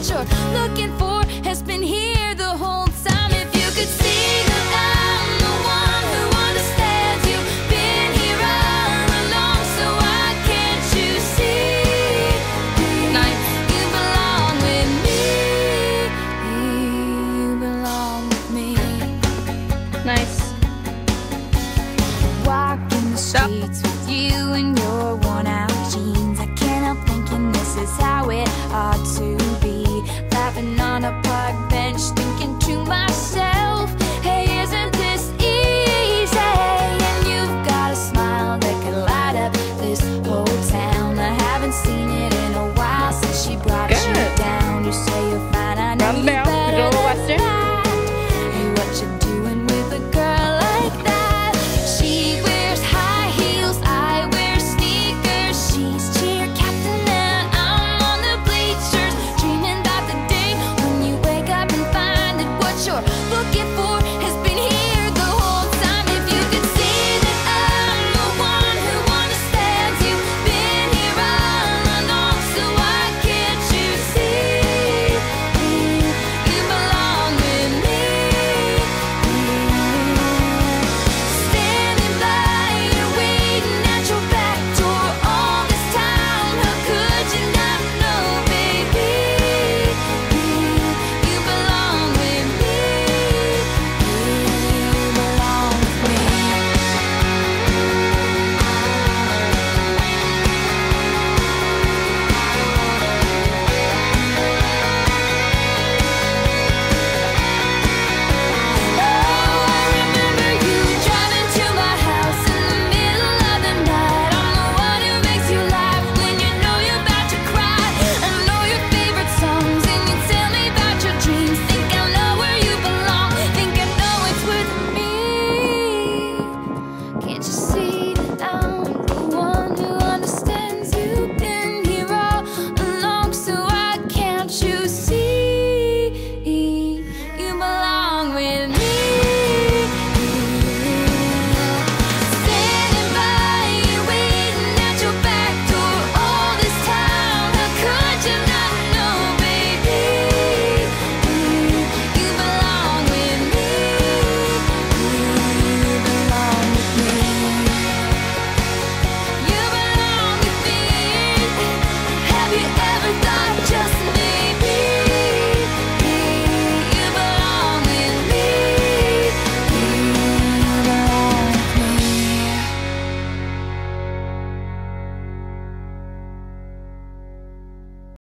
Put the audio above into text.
what you're looking for has been here the whole time. If you could see that I'm the one who understands you, been here all along, so why can't you see? Nice. You belong with me. You belong with me. Nice. Walking the streets with you in your worn out jeans, I can't help thinking this is how it ought to be. Laughing on a park bench, thinking to myself, hey, isn't this easy? And you've got a smile that could light up this whole town. I haven't seen it in a while since she brought you Good. down. You say